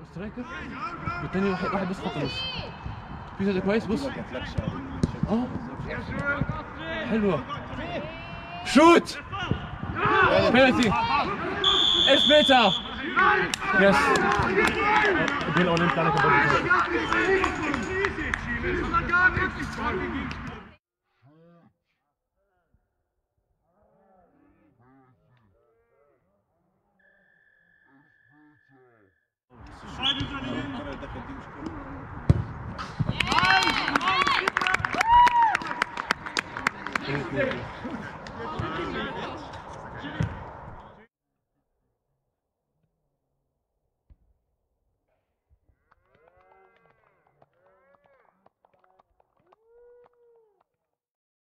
سترايكر والتاني واحد بس خط نص. في ده كويس. بص حلوه. شوت بينالتي. اسبيتا يس. دي الاولمبيك عليك برضه. Thank you.